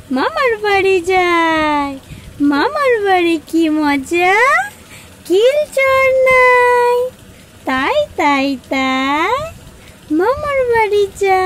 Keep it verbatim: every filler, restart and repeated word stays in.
মামার বাড়ি যাই। মামার বাড়ি কি মজা, কিলচর নাই। তাই তাই তাই মামার বাড়ি যাই।